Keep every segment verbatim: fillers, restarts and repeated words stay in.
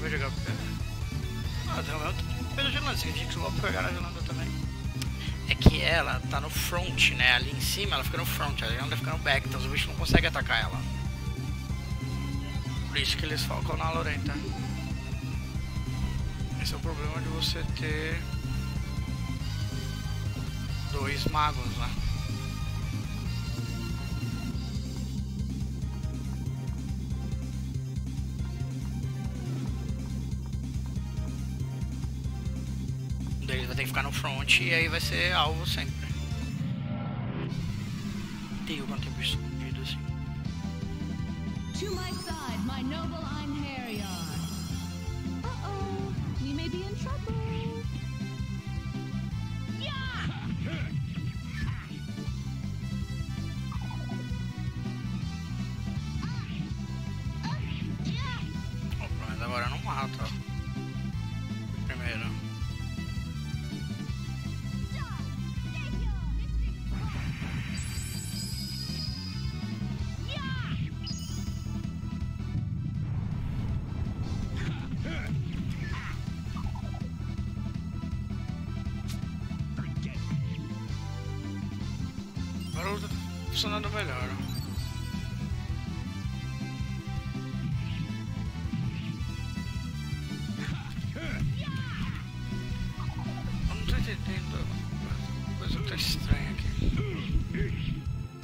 nível de H P. Ah, tem um pelo Gelanda, significa que eu vou pegar a Gelanda também. É que ela tá no front, né? Ali em cima ela fica no front, a Gelanda fica no back, então os bichos não conseguem atacar ela. Por isso que eles focam na Lorenta. Esse é o problema de você ter dois magos, né? Daí ele vai ter que ficar no front e aí vai ser alvo sempre. Tem quando tem bicho escondido assim. To my side, my noble Einherjar. Uh-oh, we may be in trouble. Opa, mas agora não mata. Primeiro. Agora tá funcionando melhor. Eu não tô entendendo. A coisa tá estranha aqui.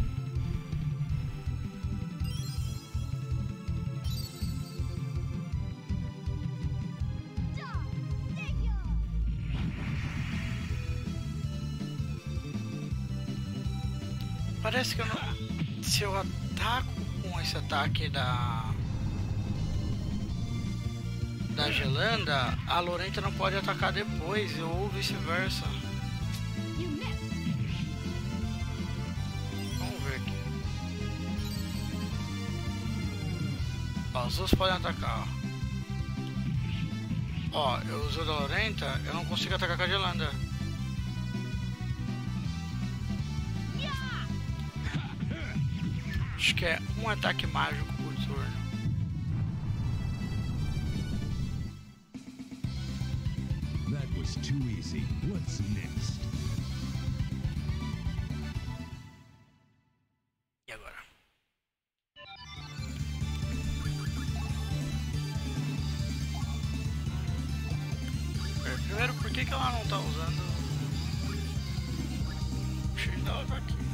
Parece que eu não... se eu ataco com esse ataque da... da Gelanda, a Lorenta não pode atacar depois, ou vice-versa. Vamos ver aqui. Ó, os dois podem atacar, ó. Ó, eu uso da Lorenta, eu não consigo atacar com a Gelanda. Acho que é um ataque mágico por turno. That was too easy. What's next? E agora? Primeiro, por que que ela não tá usando? O cheiro dela tá aqui.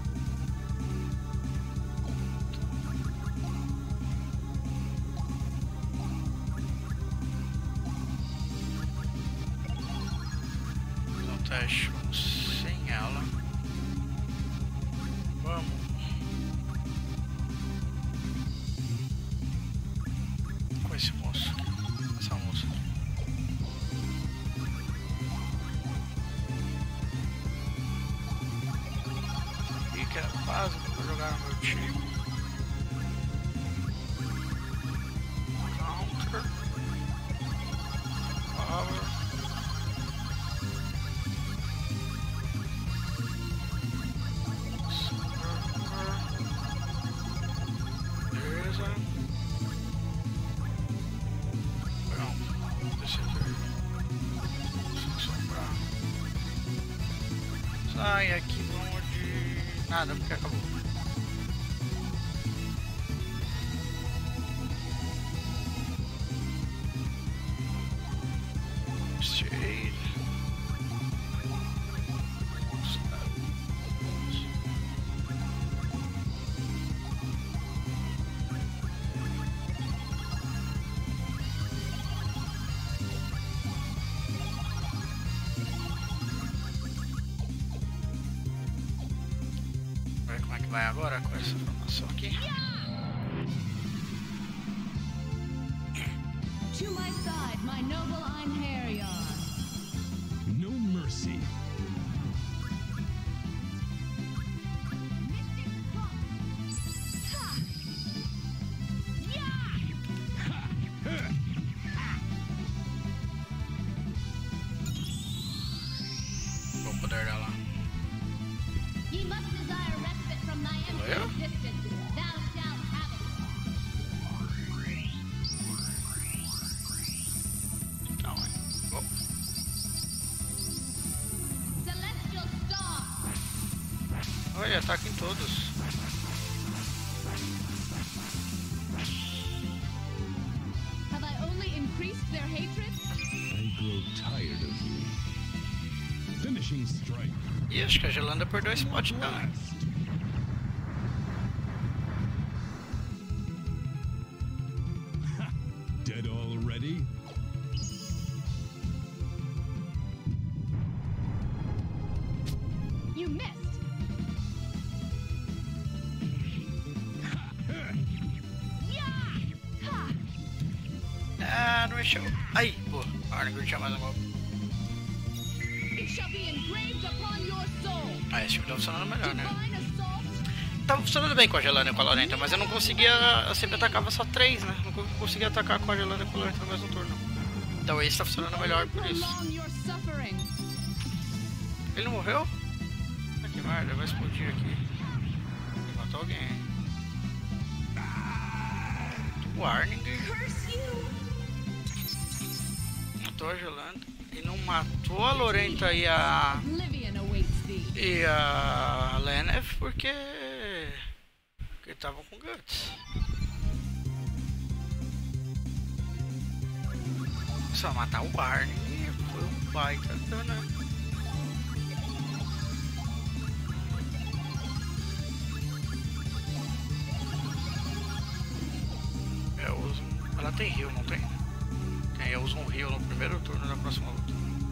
Teste sem ela. Vamos. Com esse moço aqui. Essa moça aqui. E que é básico para jogar no meu time. Counter. Power. Sai aqui onde nada, porque acabou. Shade. Como é que vai agora com essa informação aqui? To my side, my noble Einherjar. No mercy. Vou poder dar lá. Ye must desire respite from thy Olha. empty existence. Thou shalt have it. ele ataca em todos. Have I only increased their hatred? I grow tired of you. Finishing strike. Ih, acho que a Gelanda perdeu esse spot também. Dead already? You missed. Yeah! Ha! Ah, não mexeu. Aí, pô, a Arnigur tinha mais um golpe. It shall be engraved upon your soul. Ah, esse time tá funcionando melhor, né? Divine assault. Tava funcionando bem com a Gelanda e com a Lorenta, mas eu não conseguia. Eu sempre atacava só três, né? Não conseguia atacar com a Gelanda e com a Lorenta no mesmo turno. Então esse tá funcionando melhor por isso. Prolong your suffering. Ele não morreu? Ah, que merda, vai explodir aqui. Ele matou alguém. O Arnigur Curse you. matou a Gelanda e não matou a Lorenta e a. Oblivion awaits thee. E a Leneth porque. Porque estavam com Guts. Só matar o Arnigur foi um baita dano. Eu uso. Ela tem heal, não tem? Tem, eu uso um heal no primeiro turno da próxima luta.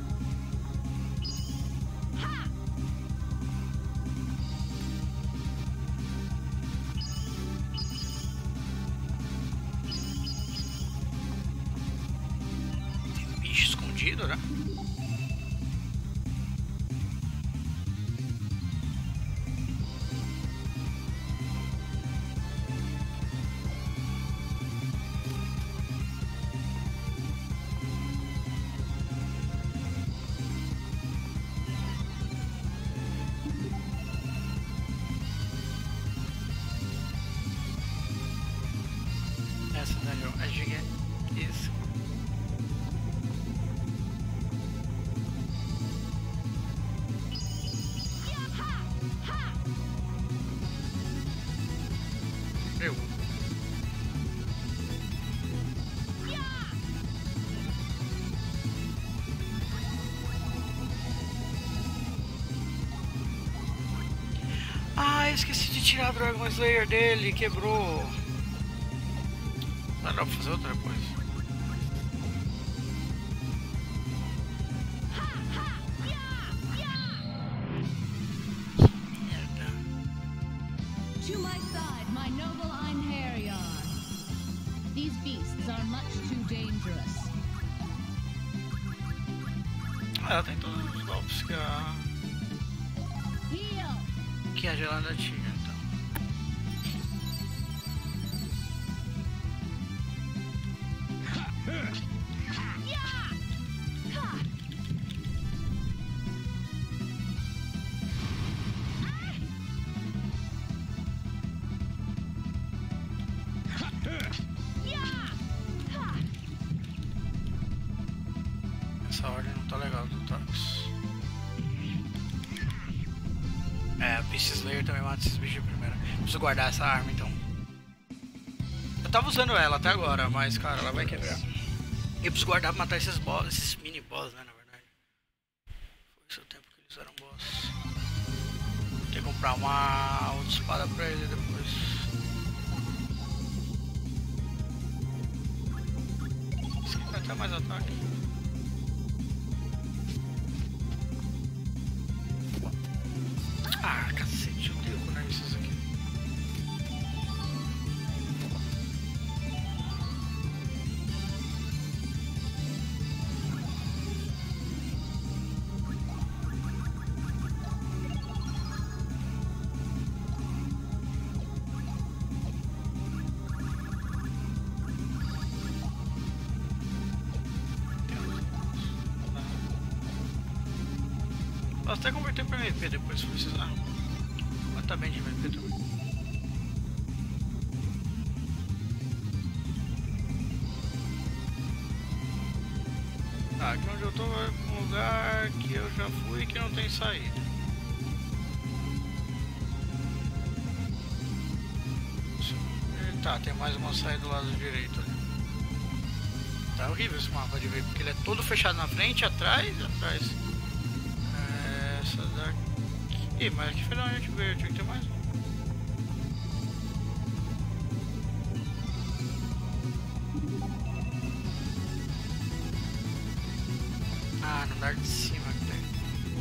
Bicho escondido, né? Essa dungeon é gigante. Isso. Eu. Ah, esqueci de tirar a Dragon Slayer dele, quebrou. Não dá pra fazer outra depois. Merda. To my side, my noble Einherjar. These beasts are much too dangerous. Ah, ela tem todos os golpes que a. Heal. que a Gelanda tinha, então. Essa ordem não tá legal dos ataques. É, a Beast Slayer também mata esses bichos primeiro. Preciso guardar essa arma então. Eu tava usando ela até agora, mas cara, ela vai quebrar. Eu preciso guardar pra matar esses boss, esses mini boss, né, na verdade. Foi esse o tempo que eles eram boss. Vou ter que comprar uma outra espada pra ele depois. Esse aqui vai ter mais ataque. Ah, cacete, eu odeio quando é isso aqui. Posso até converter para M P depois se precisar. Mas tá bem de M P também. Tá, aqui onde eu tô é um lugar que eu já fui e que não tem saída. Tá, tem mais uma saída do lado direito ali. Tá horrível esse mapa de ver, porque ele é todo fechado na frente, atrás e atrás. É, essa daqui. Ih, mas aqui foi da onde a gente veio, tinha que ter mais um. Ah, no andar de cima que tem.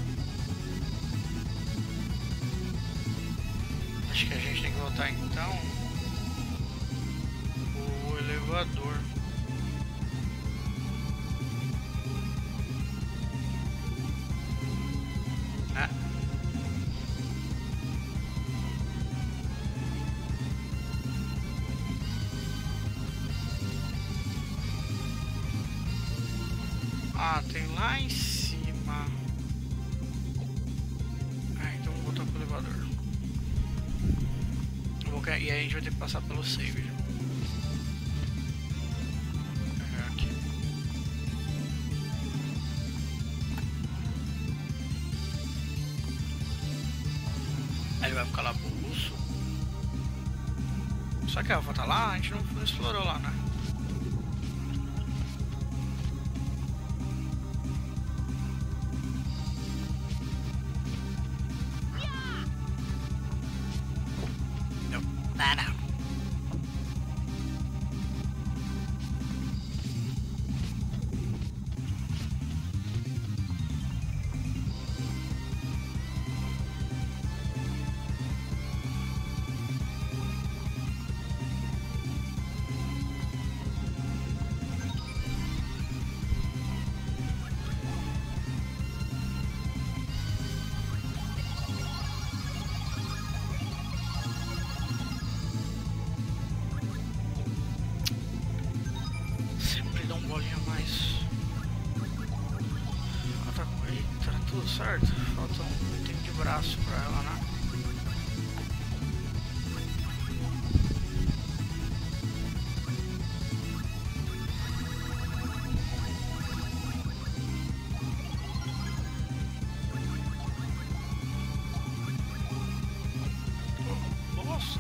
Acho que a gente tem que voltar então o elevador. Ah. Ah, tem lá em cima. Ah, então vou voltar pro elevador. Vou... E aí a gente vai ter que passar pelo save. Vou pegar aqui. Aí ele vai ficar lá pulso. Só que a Alpha tá lá, a gente não, não explorou lá, né? Certo, falta um item de braço pra ela, né? Oh, nossa!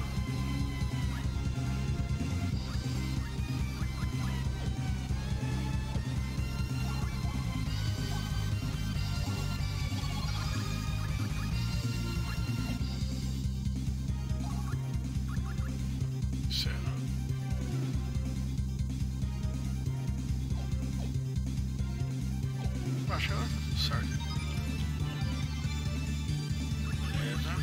Achou? Certo. Beleza.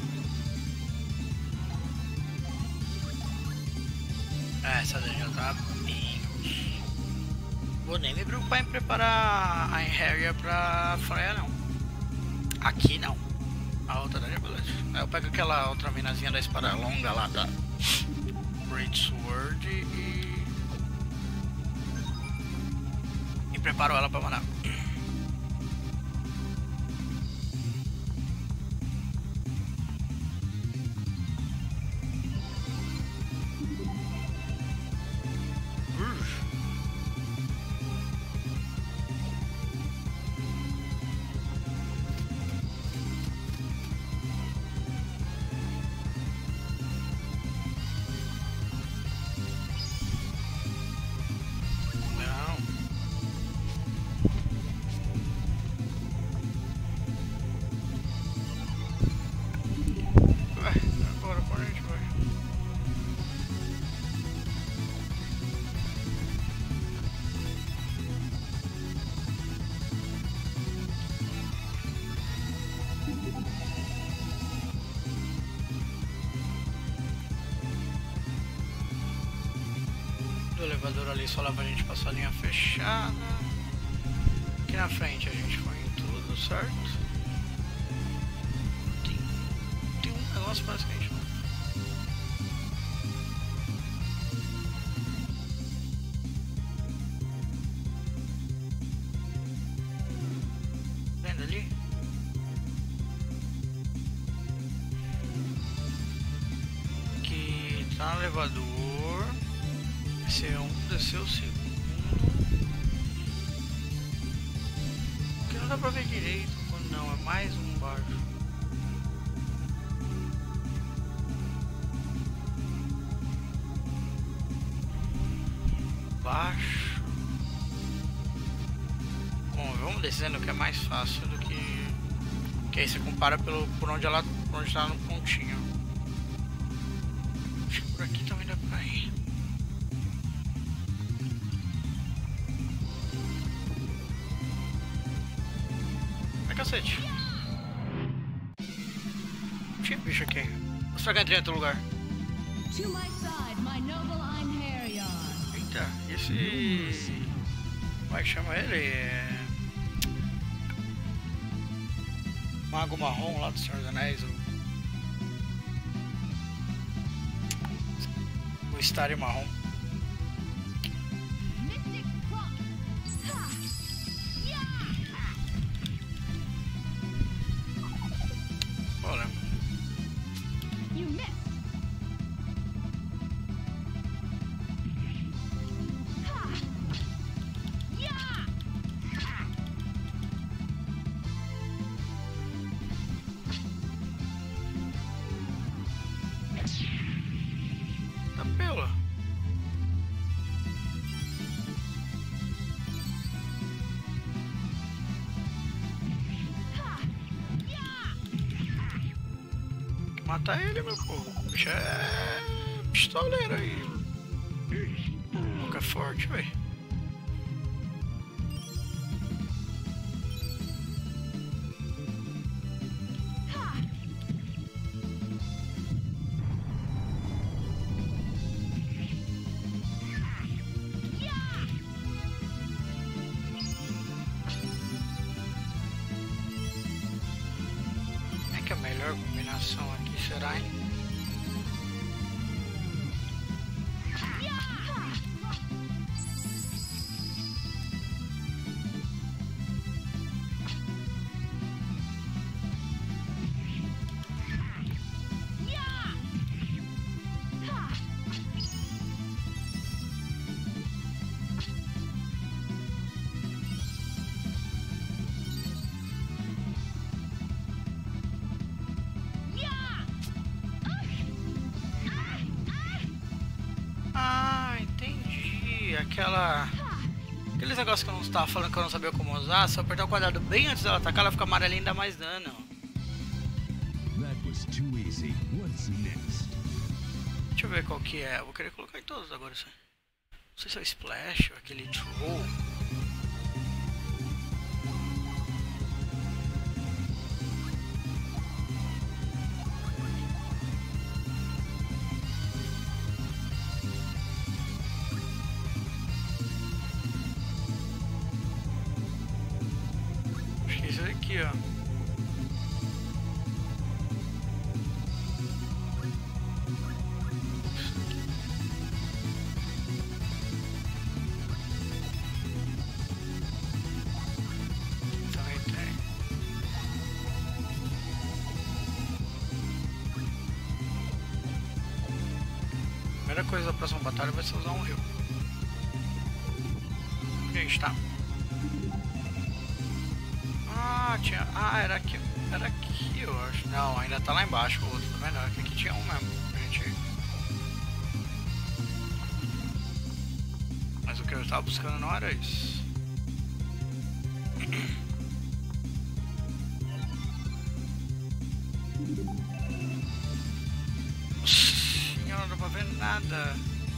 É, essa daí já tá bem. Vou nem me preocupar em preparar a Harrier pra Freya, não. Aqui não. A outra daí é beleza. Aí eu pego aquela outra minazinha da espada longa lá da Great Sword e. E preparo ela pra mandar. O elevador ali só leva a gente passar a linha fechada. Aqui na frente a gente foi em tudo, certo? Tem, tem um negócio parece que a gente não. Vendo ali? Que tá no elevador. Desceu um, desceu o segundo. Que não dá pra ver direito. Não, é mais um baixo. baixo. Bom, vamos descendo que é mais fácil do que... Que aí você compara pelo, por onde ela por onde tá no pontinho. Acho que por aqui também dá pra ir. Ai, cacete. Tinha bicho aqui. Será que eu entrei em outro lugar? To my side, my noble Einherjar. Eita, esse... Como é que chama ele? É... Mago Marrom lá do Senhor dos Anéis. O, o Starry Marrom. Mystic Plot. Ha! Yeah! Olha. You missed. Ha! Yeah! Tá pela. Matar ele, meu povo. O bicho é pistoleiro aí. Nunca é forte, velho. Como é que é a melhor combinação aqui será, hein? Ah, entendi. Aquela... Aqueles negócios que eu não estava falando que eu não sabia como usar. Se eu apertar o quadrado bem antes dela atacar, ela fica amarelinha e dá mais dano. That was too easy. What's next? Deixa eu ver qual que é. Eu vou querer colocar em todos agora isso aí. Não sei se é o Splash ou aquele Troll. Acho que é esse daqui, ó. Também tem. A primeira coisa da próxima batalha vai ser usar um rio. Onde a gente tá? Ah, tinha. Ah, era aqui. Era aqui, eu acho. Não, ainda tá lá embaixo o outro, tá vendo? Aqui, aqui tinha um mesmo pra gente ir. Mas o que eu tava buscando não era isso. Senhora, não dá pra ver nada.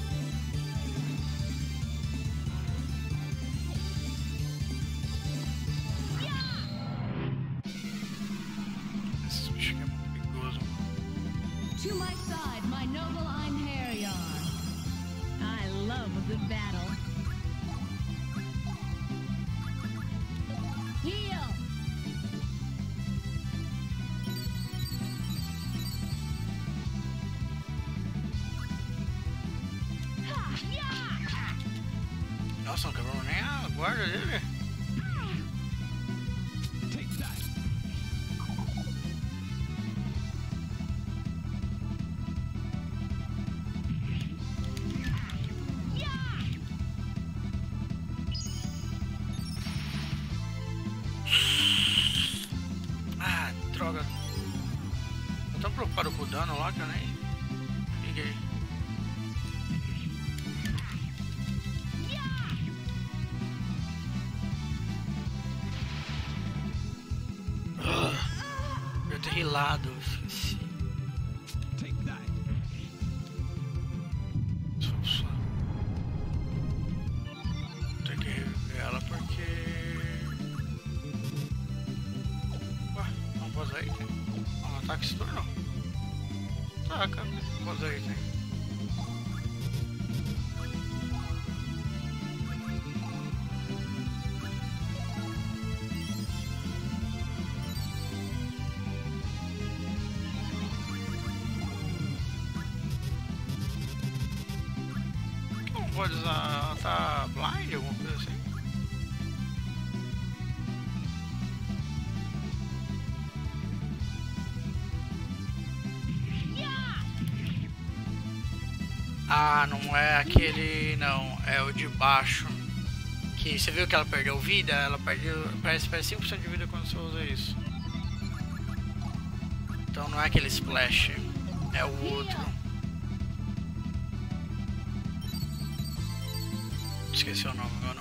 Esse bicho aqui é muito perigoso. To my side, my noble Einherjar. I love a good battle. Heal! Ha! Yeah! Nossa, não quebrou nem a guarda dele. Take that. Ah, droga. Eu tô preocupado com o dano lá que eu nem liguei. Yeah! Que lado eu esqueci. Take that. Só, só. Tem que reviver ela porque. Ué, não pode usar item. Um ataque se tornou. Tá, cara, não pode usar item. Pode usar, ela tá blind, alguma coisa assim? Ah, não é aquele, não, é o de baixo. Que você viu que ela perdeu vida? Ela perdeu, parece, parece cinco por cento de vida quando você usa isso. Então não é aquele splash, é o outro. Esqueci o nome agora.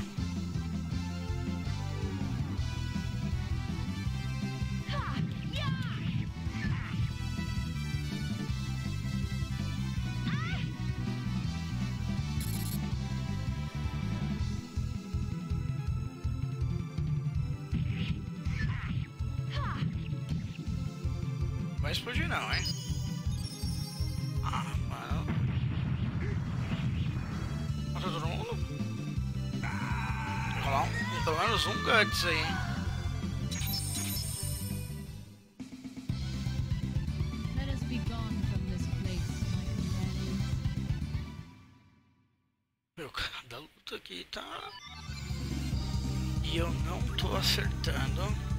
Vai explodir não, hein? Ah, mano. Matou todo mundo? Vai rolar um, pelo menos um Guts aí, hein? Let us be gone from this place, my companions. Meu, cada luta aqui tá... E eu não tô acertando.